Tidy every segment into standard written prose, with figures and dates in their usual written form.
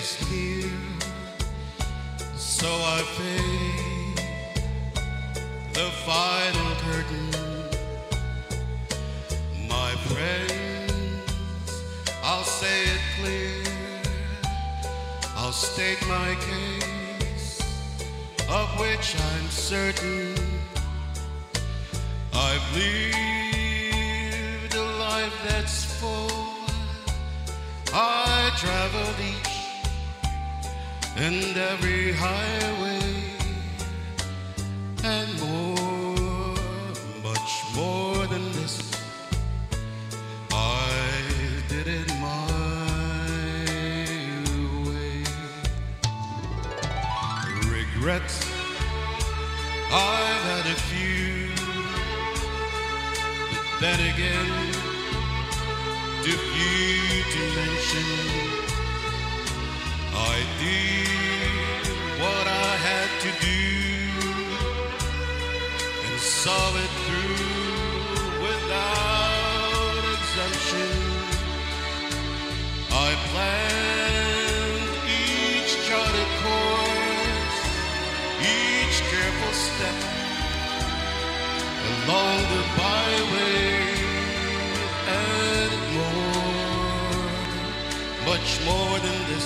is near, so I pay the final curtain. My friends, I'll say it clear, I'll state my case, of which I'm certain. I've lived a life that's full. I traveled each and every highway, and more, much more than this, I did it my way. Regrets, I've had a few, but then again, too few to mention. I did what I had to do and saw it through without exemption. I planned each charted course, each careful step along the byway, and more, much more than this,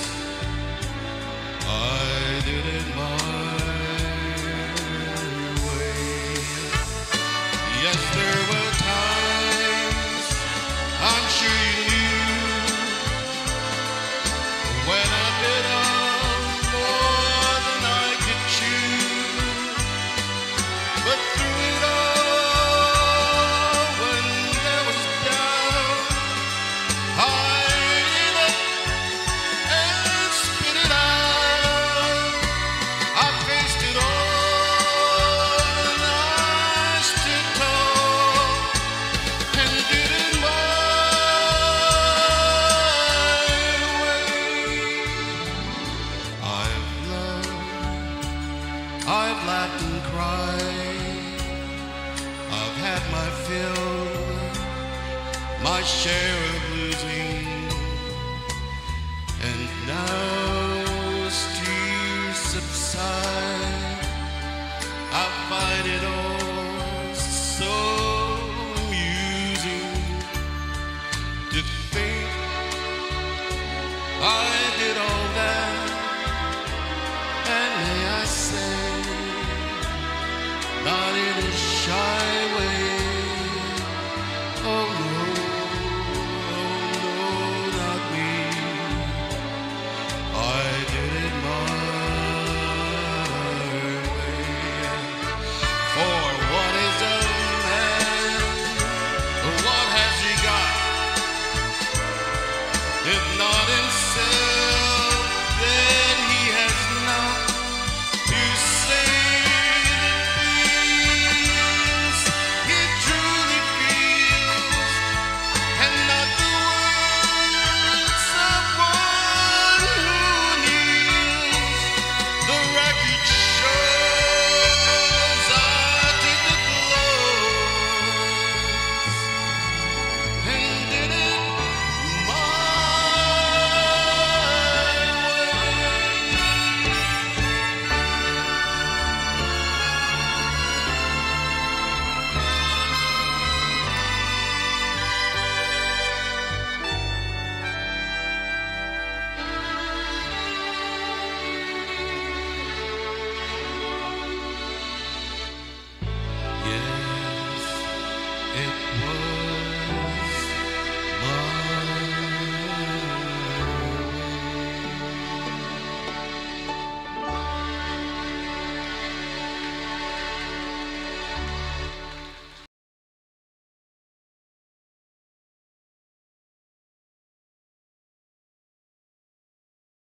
I did it my way. Yes, there were times, I'm sure you knew, when I bit off more than I could chew. But through it all, when there was doubt, I ate it and spit it out. I faced it all and I stood tall and did it my way. I've loved, I've laughed and cried, I've had my fill, my share of losing, and now as tears subside, I find it all so amusing to think I did all that, and may I say, not in a